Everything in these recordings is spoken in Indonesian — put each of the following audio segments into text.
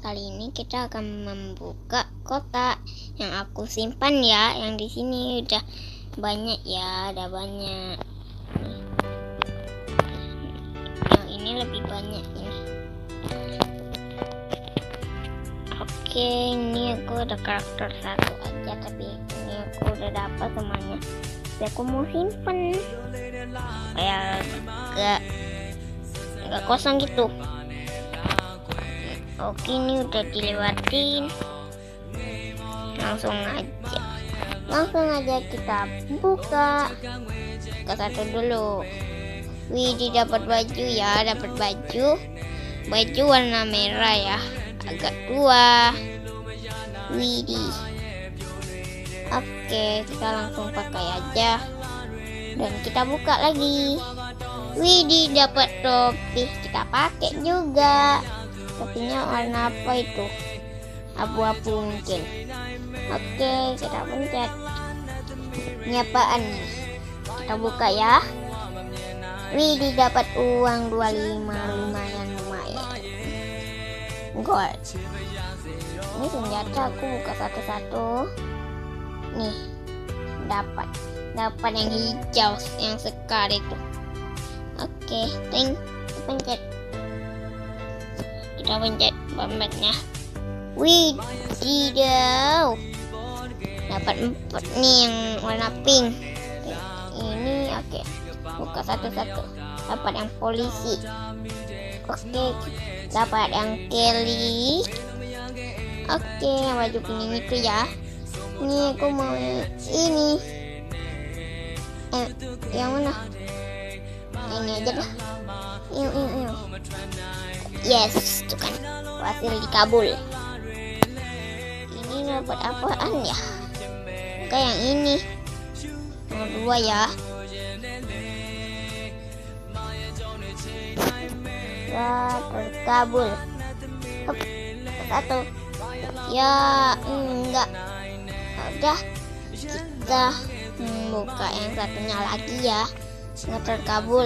kali ini kita akan membuka kotak yang aku simpan ya. Yang di sini udah banyak ya, ada banyak. Yang ini lebih banyak ini. Oke, ini aku ada karakter satu aja, tapi ini aku udah dapat semuanya. Tapi aku mau simpen kayak gak kosong gitu. Oke, ini udah dilewatin. Langsung aja kita buka. Kita satu dulu. Wih, dapat baju ya, dapat baju warna merah ya, agak tua. Widih. Oke, kita langsung pakai aja dan kita buka lagi. Widih, dapat topi, kita pakai juga. Topinya warna apa itu? Abu-abu mungkin. Oke, kita pencet. Ini apaan nih? Kita buka ya. Widih, dapat uang 25, lumayan. Gold. Ini senjata, aku buka satu-satu. Nih, dapat yang hijau, yang sekar itu. Oke, pencet. Kita pencet bombatnya. Wih, tidak. Dapat 4 nih yang warna pink. Ini oke. Buka satu-satu. Dapat yang polisi. Oke, dapat yang Kelly. Oke, yang baju kuning itu ya. Ini aku mau ini. Yang mana? Ini aja dah. Yuk. Yes, itu kan hasil dikabul. Ini dapat apaan ya? Kayak yang ini. Nomor 2 ya. Ya, terkabul. Hop, satu. Ya, enggak. Udah, kita buka yang satunya lagi ya. Enggak terkabul.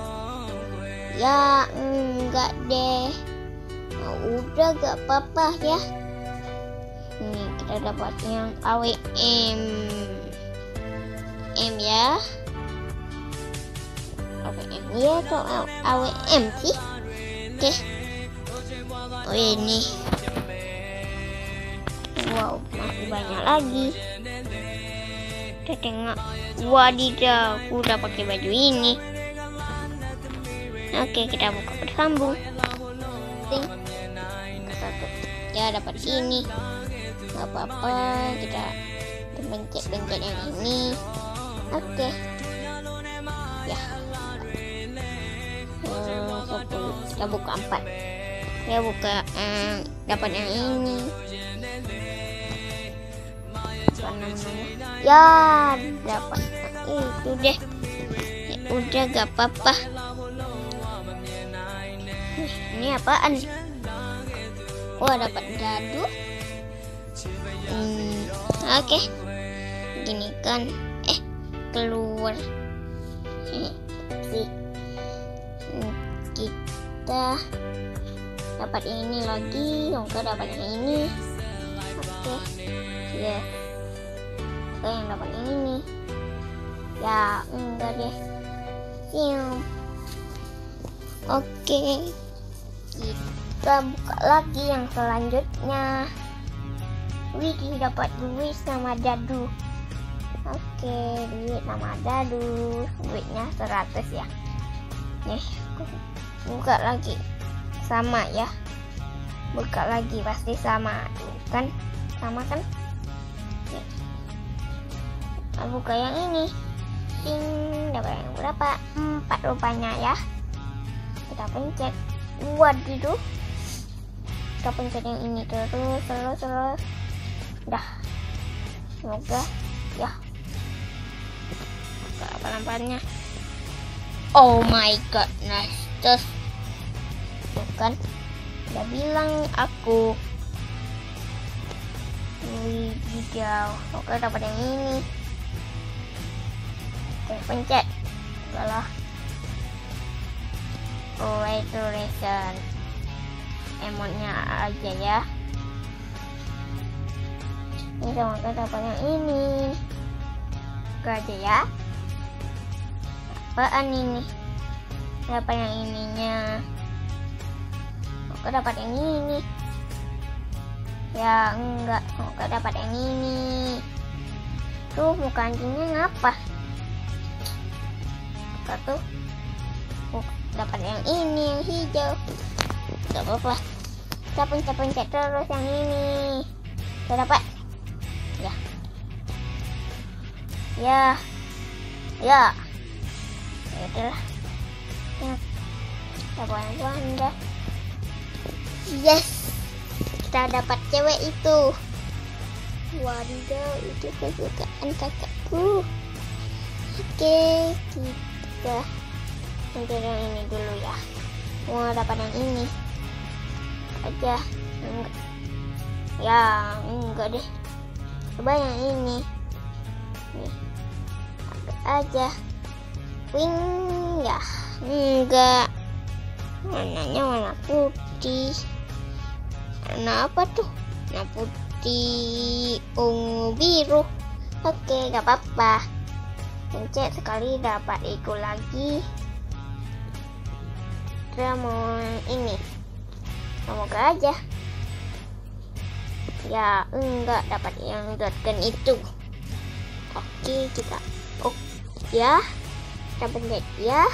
Ya, enggak deh. Udah, gak apa-apa ya. Ini kita dapat yang AWM. Ya. AWM ya atau AWM sih? Oke. Oh, ini. Wow, masih banyak lagi. Kita tengok. Wadidaw, aku udah pakai baju ini. Oke, kita buka bersambung. Satu. Ya, dapat ini. Gak apa-apa, kita pencet yang ini. Oke. Ya. Kita buka 4. Ya, buka dapat yang ini. Ya, dapat itu deh. Ya, udah gak apa-apa. Ini apaan? Oh, dapat dadu. Oke. Gini kan. Keluar. Kita dapat ini lagi. Oke, dapat yang ini. Oke. Ya. Oke, yang dapat ini. Ya, enggak deh. Oke. Kita buka lagi yang selanjutnya. Widih, dapat duit sama dadu. Oke, duit sama dadu. Duitnya 100 ya. Nih, buka lagi. Sama ya. Buka lagi pasti sama. Kan? Sama kan? Nih. Kita buka yang ini. Dapat yang berapa? 4 rupanya ya. Kita pencet. Waduh. Kita pencet yang ini terus. Dah. Semoga ya. Buka apa-apanya. Oh my goodness. Terus bukan udah bilang aku. Hijau. Oke, dapat yang ini. Oke, pencet. Udahlah. Congratulations. emotnya aja ya. Ini semoga dapat yang ini. Buka aja ya. Apaan ini? Dapat yang ininya. Semoga dapat yang ini. Ya enggak, semoga dapat yang ini. Tuh muka anjingnya ngapa? Buka tuh. Dapat yang ini, yang hijau. Gak apa-apa. Kita pencet-pencet terus yang ini. Saya dapat. Ya. Ya. Ya. Ya udahlah. Ya. Dapat Wanda. Yes. Kita dapat cewek itu. Wanda itu kesukaan kakakku. Oke, kita ambil yang ini dulu ya. Mau dapat yang ini aja. Enggak. Ya, enggak deh. Coba yang ini. Nih. Ambil aja. Wing ya. Enggak. Warnanya warna putih. Warna apa tuh? Warna putih, ungu, biru. Oke, gak apa-apa. Pencet sekali dapat ego lagi. Kita mau ini. Semoga aja. Ya, enggak dapat yang dotgun itu. Oke, kita. Oh, ya. Kita pencet ya.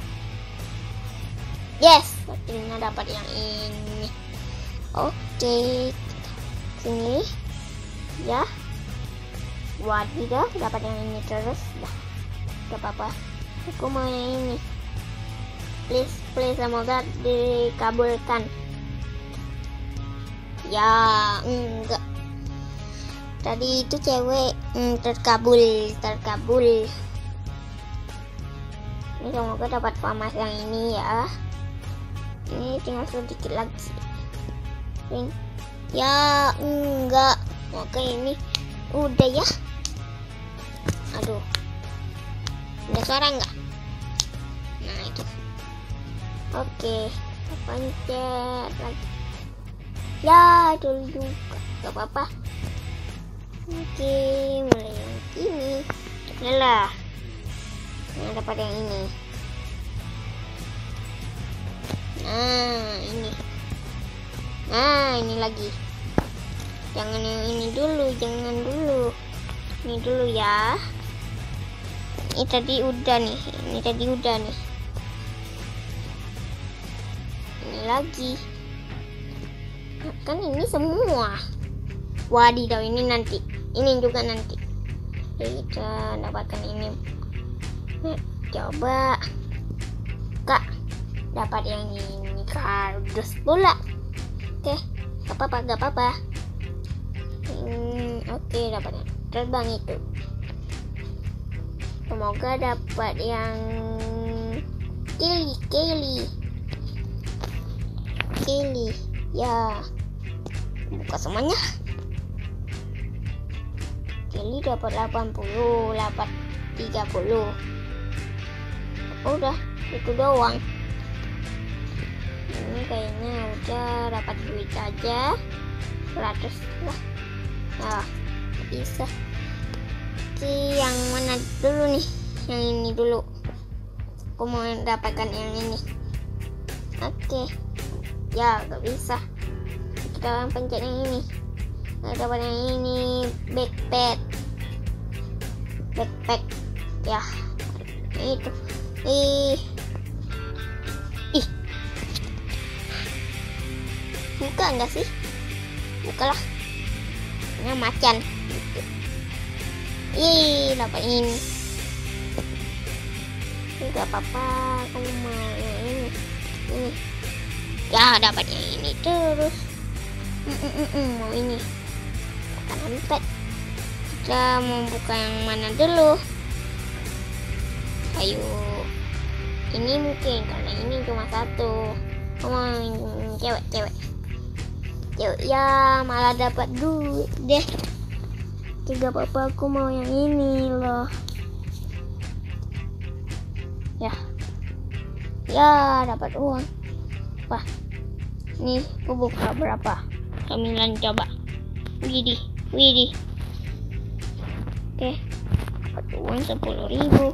Yes, akhirnya dapat yang ini. Oke, sini ya. Wadidaw, dapat yang ini terus. Dah, gak apa-apa. Aku mau yang ini. Please, semoga dikabulkan. Ya, enggak. Tadi itu cewek terkabul. Ini semoga dapat famas yang ini ya. Ini tinggal sedikit lagi. Ya enggak. Oke, ini udah ya. Aduh, ada suara enggak? Nah itu. Oke, pencet lagi. Ya dulu juga, gak apa-apa. Oke, mulai yang ini. Yalah, nah dapat yang ini. Nah ini lagi. Jangan yang ini dulu, jangan dulu. Ini dulu ya. Ini tadi udah nih. Ini lagi. Nah, kan ini semua. Wadidaw, ini nanti. Ini juga nanti. Kita dapatkan ini. Nah, coba. Kak, dapat yang ini kardus pula. Oke, gak apa-apa. Oke, dapatnya terbang itu. Semoga dapat yang Kelly. Ya, buka semuanya. Kelly dapat 80, dapat 30. Udah, itu doang. Ini kayaknya udah dapat duit aja 100 lah. Nah, bisa. Oke, yang mana dulu nih? Yang ini dulu. Aku mau dapatkan yang ini. Oke. Ya, gak bisa. Kita pencet yang ini. Gak dapat yang ini. Backpack. Ya, itu. Buka enggak sih? Bukalah. Ini macan. Dapat ini. Gak apa-apa. Kamu mau yang ini. Ya, dapat yang ini terus. Mau ini. Akan empat. Kita mau buka yang mana dulu? Ayo. Ini mungkin karena ini cuma satu. Kamu mau yang cewek. Ya, malah dapat duit deh. Tidak apa-apa, aku mau yang ini loh. Ya, dapat uang. Wah, Nih, aku buka berapa? 9 coba. Widih, widih. Oke, dapat uang 10.000.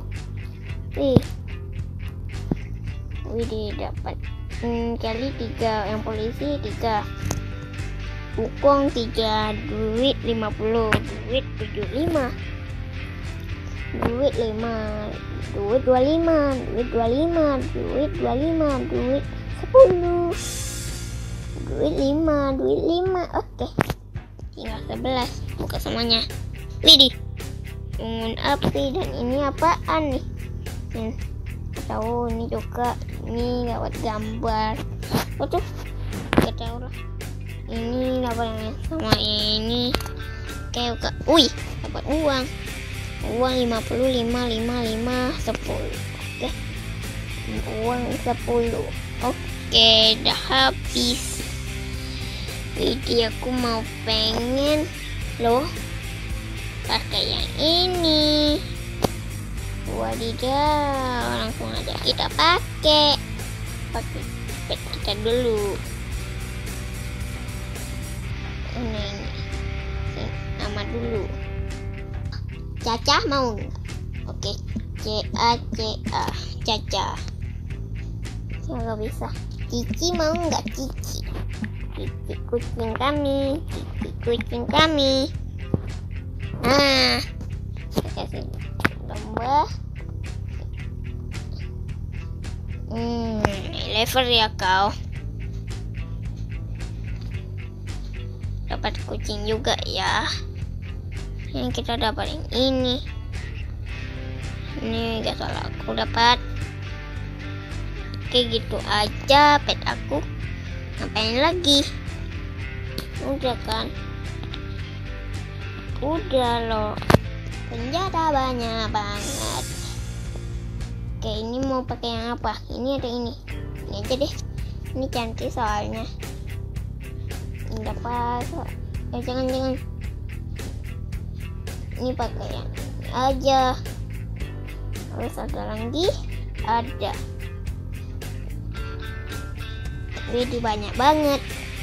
Widih, dapat kali 3 yang polisi 3. Ukong 3, duit 50, duit 75. Duit 5, duit 25, duit 25, duit 25, duit 10, duit 5, duit 5. Oke, tinggal 11. Buka semuanya. Widih, unggun api. Dan ini apaan nih? Tahu ini juga, ini dapat gambar. Oh tuh, gak tahu lah. Ini dapat yang sama ini. Oke, buka. Wih, dapat uang. Uang 55, 5, 10. Oke, uang 10. Oke, dah habis. Jadi aku mau pengen loh pakai yang ini. Wadidaw, langsung aja kita pakai pet kita dulu. Ini nama dulu. Caca mau nggak? Oke, Caca. Nggak bisa. Cici mau nggak? Cici kucing kami. Kucing kami. Nah, kasih domba. Lever ya kau. Dapat kucing juga ya. Yang kita dapat yang ini gak salah aku dapat. Oke, gitu aja pet aku. Ngapain lagi? Udah kan? Udah loh. Senjata banyak banget. Oke, ini mau pakai yang apa? Ini ada ini aja deh. Ini cantik soalnya. Ini dapat. Jangan. Ini pakai yang ini aja. Terus ada lagi, ada. Widih, banyak banget.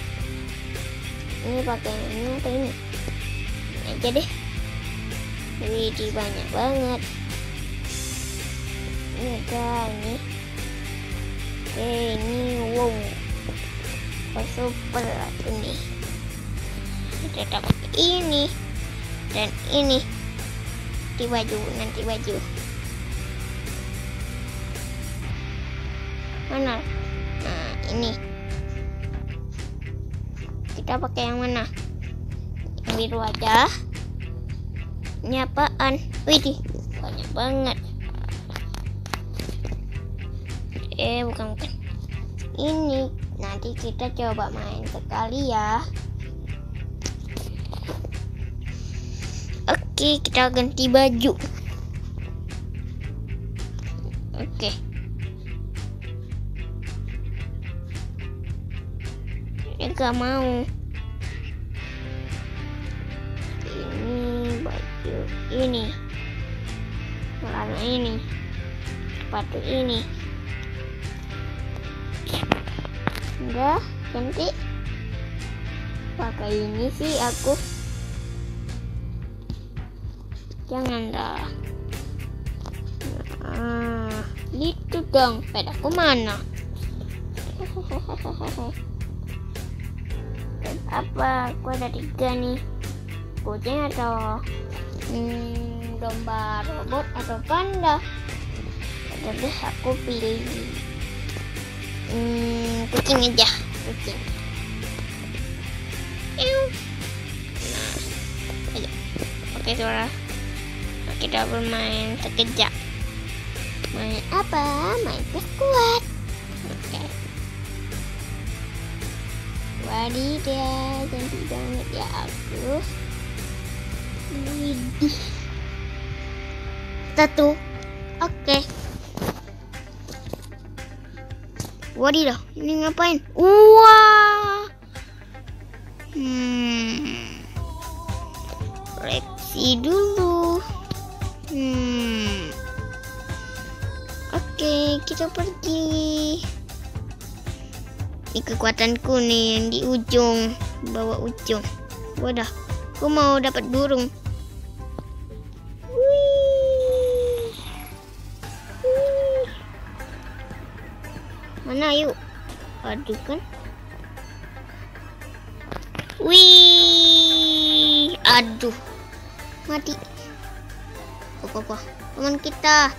Ini pakai yang ini atau ini? Ini aja deh. Widih, banyak banget. Ini ada ini. Oke, ini wow. Super ini. Kita dapat ini. Dan ini nanti baju mana? Nah, ini kita pakai yang mana? Yang biru aja. Ini apaan? Widih, banyak banget. Bukan ini. Nanti kita coba main sekali ya. Oke, kita ganti baju. Oke. Ini gak mau. Ini baju ini. Celana ini. Sepatu ini. Udah, ganti. Pakai ini sih aku. Jangan dah. Nah, itu dong. Pedaku mana? Dan apa? Aku ada 3 nih. Kucing atau domba robot atau panda? Udah deh, aku pilih kucing aja. Kucing. Nah, ayo. Oke, suara. Kita bermain sekejap. Main apa? Main peskuat. Oke. Wadidaw, cantik banget ya aku. Widih. Satu. Oke. Wadidaw, ini ngapain? Wah. Koleksi dulu. Oke, kita pergi. Ini kekuatanku nih yang di ujung, bawah ujung. Wadah, aku mau dapat burung. Wih. Wih. Mana yuk? Aduh kan. Wih, aduh, mati. Apa? Teman kita.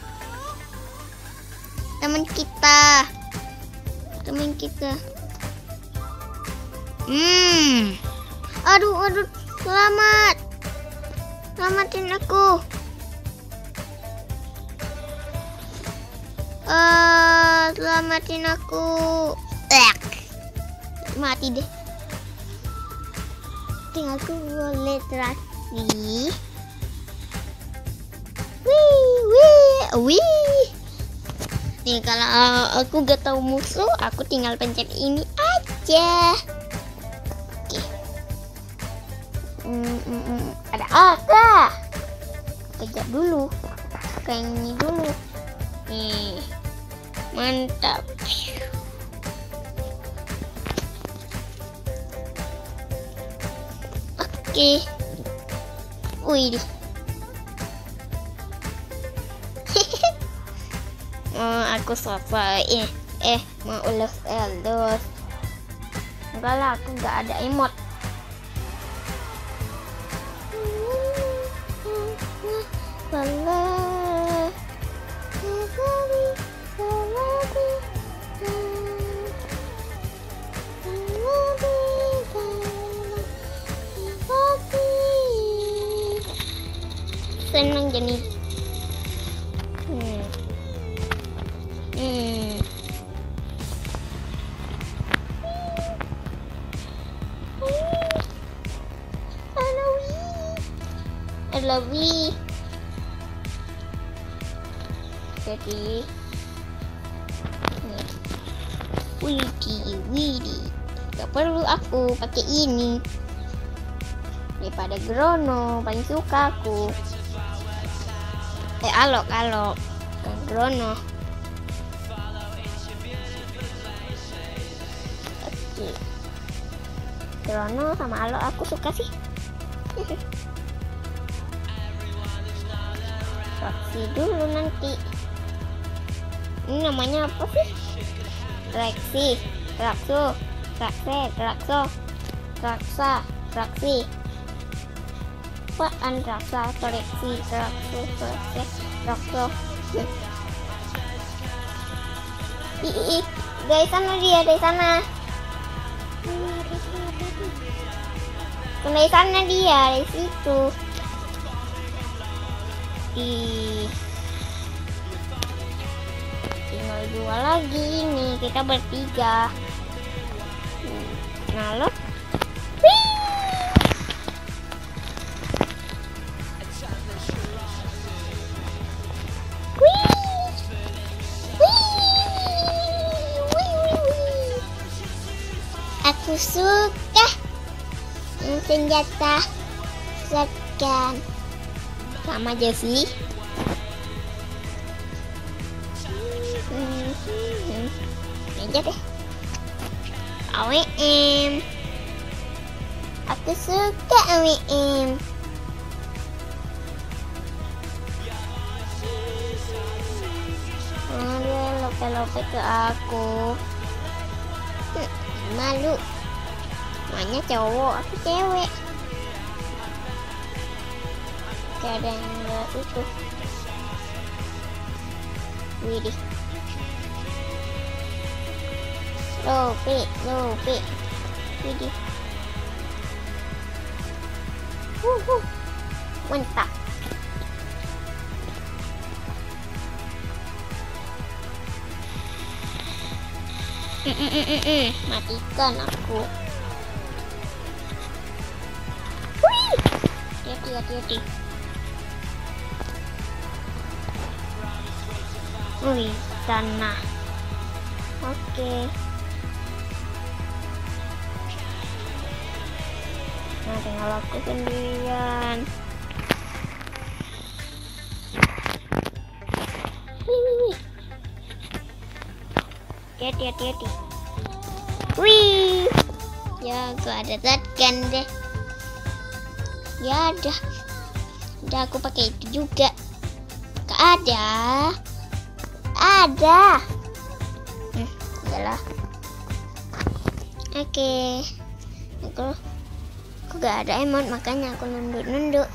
Aduh, selamatin aku. Selamatin aku. Mati deh. Tinggal aku boleh terakhir. Wih. Nih kalau aku gak tahu musuh, aku tinggal pencet ini aja. Oke. Ada apa? Kejar dulu. Kayak ini dulu. Nih. Mantap. Oke. Wih. Aku selesai. Mau ulas eldos. Enggak lah, aku nggak ada emot. Senang jadi. Lebih jadi Widih, gak perlu aku pakai ini daripada Grono, paling suka aku. Alok Grono. Oke. Grono sama Alok aku suka sih. Saksi dulu nanti. Ini namanya apa sih? Raksa. Apaan Raksa? Raksa. Dari sana dia, dari sana. Dari sana dia, dari situ. Tinggal 2 lagi nih, kita bertiga. Nah lo, aku suka senjata shotgun. Sama aja sih. Aja deh. AWM. Aku suka AWM. Dia lope-lope ke aku. Malu. Namanya cowok, aku cewek. Ada yang enggak itu. Widih. Lope. Widih. Mantap. Matikan aku. Hati-hati. Wih, tanah. Oke. Nah, tinggal aku sendirian. Hati-hati. Wih, ya gak ada shotgun deh. Ya udah aku pakai itu juga. Gak ada. Ada. Yalah. Oke. Aku gak ada emot, makanya aku nunduk.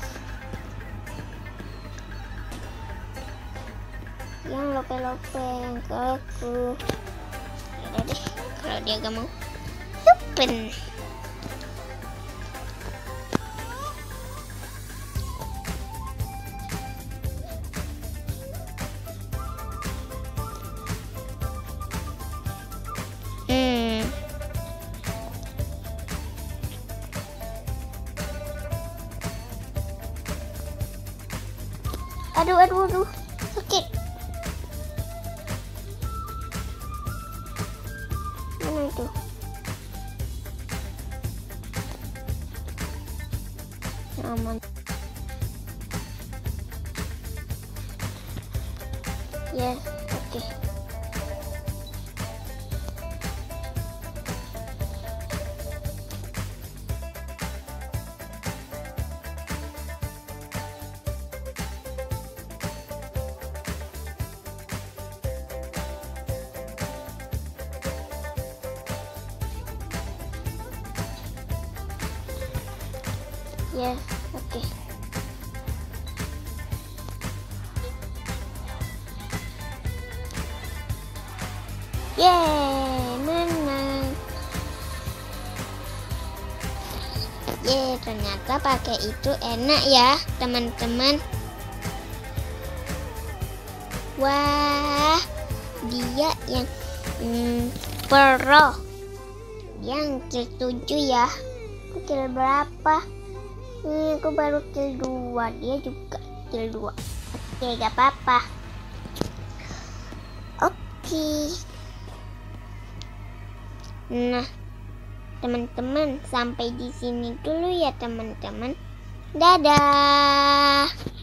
Yang lope-lope yang ke aku. Yaudah deh, kalau dia gak mau open. Aduh, sakit. Mana itu? Aman. Yes, oke. Yes, oke. Yeay, menang. Yeay, ternyata pakai itu enak ya, teman-teman. Wah, dia yang pro. Yang kill 7 ya. Aku kill berapa? Aku baru kill 2, dia juga kill 2. Oke, gak apa-apa. Oke. Nah, teman-teman, sampai di sini dulu ya teman-teman. Dadah.